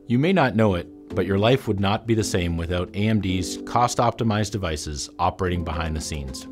You may not know it, but your life would not be the same without AMD's cost-optimized devices operating behind the scenes.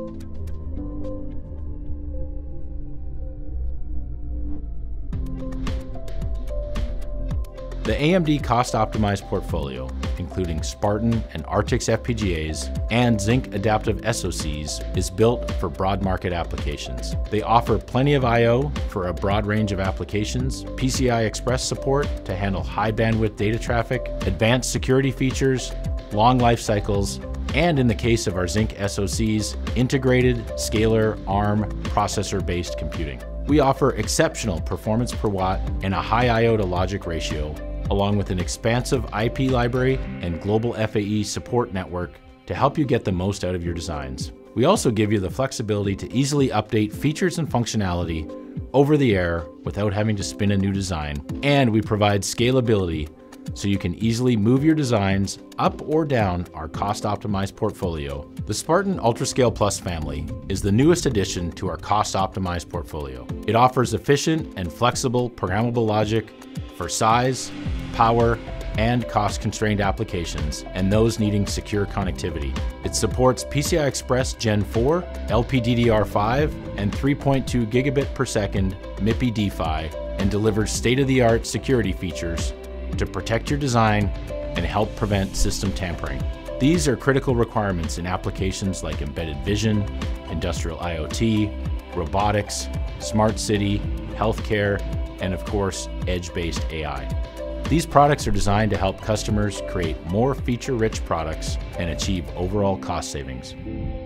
The AMD cost-optimized portfolio, including Spartan and Artix FPGAs and Zynq adaptive SOCs, is built for broad market applications. They offer plenty of I/O for a broad range of applications, PCI Express support to handle high bandwidth data traffic, advanced security features, long life cycles, and in the case of our Zynq SOCs, integrated scalar ARM processor-based computing. We offer exceptional performance per watt and a high I/O to logic ratio, along with an expansive IP library and global FAE support network to help you get the most out of your designs. We also give you the flexibility to easily update features and functionality over the air without having to spin a new design. And we provide scalability so you can easily move your designs up or down our cost-optimized portfolio. The Spartan UltraScale Plus family is the newest addition to our cost-optimized portfolio. It offers efficient and flexible programmable logic for size, power, and cost-constrained applications, and those needing secure connectivity. It supports PCI Express Gen 4, LPDDR5, and 3.2 gigabit per second MIPI D-PHY, and delivers state-of-the-art security features to protect your design and help prevent system tampering. These are critical requirements in applications like embedded vision, industrial IoT, robotics, smart city, healthcare, and of course, edge-based AI. These products are designed to help customers create more feature-rich products and achieve overall cost savings.